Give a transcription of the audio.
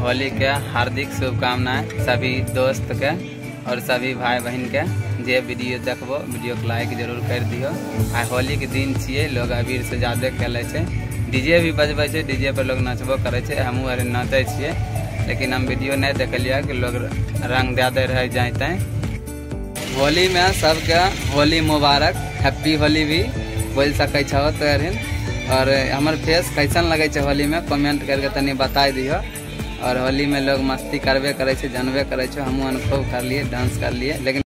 होली के हार्दिक शुभकामनाएं सभी दोस्त के और सभी भाई बहन के। जे वीडियो देखबो वीडियो को लाइक जरूर कर दियो। आ होली के दिन छिए, लोग अबीर से ज्यादा खेले छे, डीजे भी बजबे छे, डीजे पर लोग नाचबो करे छे। हमहू अरे नाचे छिए, लेकिन हम वीडियो नहीं देखलिए कि लोग रंग दे दे रह जाते। होली में सबके होली मुबारक, हैप्पी होली भी बोल सकै छो तोहर। और हमार फेस कैसन लगे छे होली में कमेंट करके तनी बता दियो। और होली में लोग मस्ती करबे करे छे, जानबे करे छो, हमहू खूब कर लिए, डांस कर लिए। लेकिन